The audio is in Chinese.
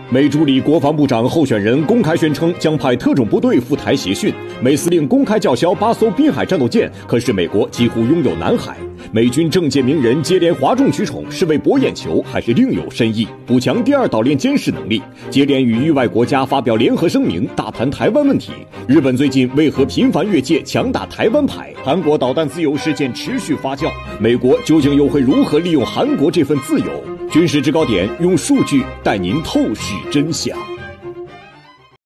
美助理国防部长候选人公开宣称将派特种部队赴台协训，美司令公开叫嚣8艘滨海战斗舰，可是美国几乎拥有南海。美军政界名人接连哗众取宠，是为博眼球还是另有深意？补强第二岛链监视能力，接连与域外国家发表联合声明，大谈台湾问题。日本最近为何频繁越界强打台湾牌？韩国导弹自由事件持续发酵，美国究竟又会如何利用韩国这份自由？军事制高点用数据带您透视真相。